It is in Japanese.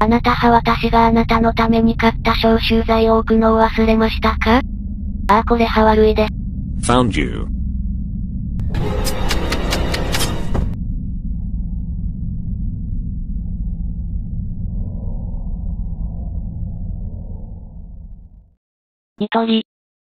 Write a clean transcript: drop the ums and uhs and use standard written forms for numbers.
あなたは私があなたのために買った消臭剤を置くのを忘れましたか？ああ、これ歯悪いで。 Found you. 一人、